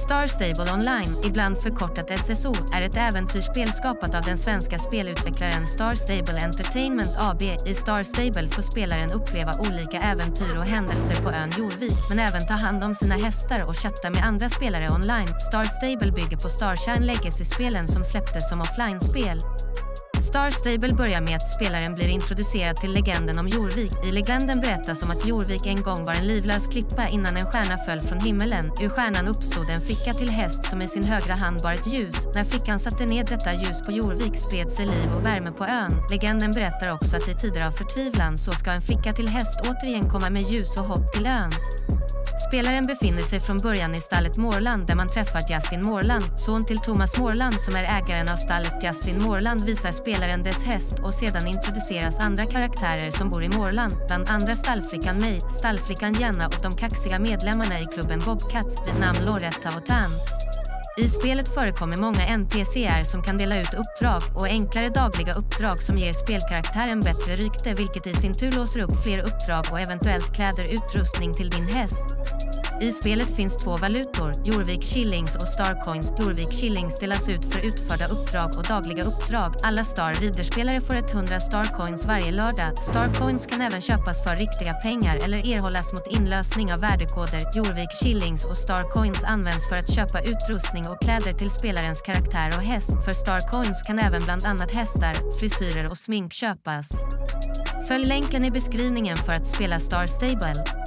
Star Stable Online, ibland förkortat SSO, är ett äventyrsspel skapat av den svenska spelutvecklaren Star Stable Entertainment AB. I Star Stable får spelaren uppleva olika äventyr och händelser på ön Jorvik, men även ta hand om sina hästar och chatta med andra spelare online. Star Stable bygger på Starshine Legacy-spelen som släpptes som offline-spel. Star Stable börjar med att spelaren blir introducerad till legenden om Jorvik. I legenden berättas om att Jorvik en gång var en livlös klippa innan en stjärna föll från himmelen. Ur stjärnan uppstod en flicka till häst som i sin högra hand bar ett ljus. När flickan satte ned detta ljus på Jorvik spred sig liv och värme på ön. Legenden berättar också att i tider av förtvivlan så ska en flicka till häst återigen komma med ljus och hopp till ön. Spelaren befinner sig från början i stallet Moorland där man träffar Justin Moorland. Son till Thomas Moorland som är ägaren av stallet Justin Moorland visar spelaren dess häst och sedan introduceras andra karaktärer som bor i Moorland. Bland andra stallflickan May, stallflickan Jenna och de kaxiga medlemmarna i klubben Bobcats vid namn Loretta och Tam. I spelet förekommer många NPC:er som kan dela ut uppdrag och enklare dagliga uppdrag som ger spelkaraktären bättre rykte, vilket i sin tur låser upp fler uppdrag och eventuellt kläder utrustning till din häst. I spelet finns 2 valutor, Jorvik Shillings och Star Coins. Jorvik Shillings delas ut för utförda uppdrag och dagliga uppdrag. Alla Star Reader-spelare får 100 Star Coins varje lördag. Star Coins kan även köpas för riktiga pengar eller erhållas mot inlösning av värdekoder. Jorvik Shillings och Star Coins används för att köpa utrustning och kläder till spelarens karaktär och häst. För Star Coins kan även bland annat hästar, frisyrer och smink köpas. Följ länken i beskrivningen för att spela Star Stable.